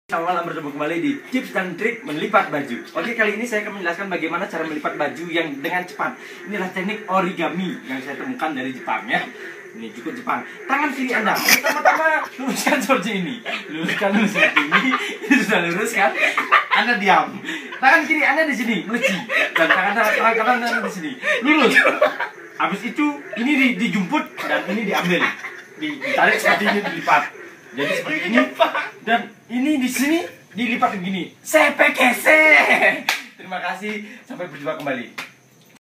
Selamat malam, bertemu kembali di tips dan trik melipat baju. Oke, kali ini saya akan menjelaskan bagaimana cara melipat baju yang dengan cepat. Inilah teknik origami yang saya temukan dari Jepang ya. Ini cukup Jepang. Tangan kiri Anda pertama-tama luruskan seperti ini. Luruskan seperti ini. Ini sudah lurus kan? Anda diam. Tangan kiri Anda di sini, meleci. Dan tangan kanan Anda di sini. Lurus. Habis itu ini dijumput dan ini diambil. Ditarik seperti ini, dilipat. Jadi seperti ini, dan ini di sini dilipat begini. Sepekese. Terima kasih, sampai berjumpa kembali.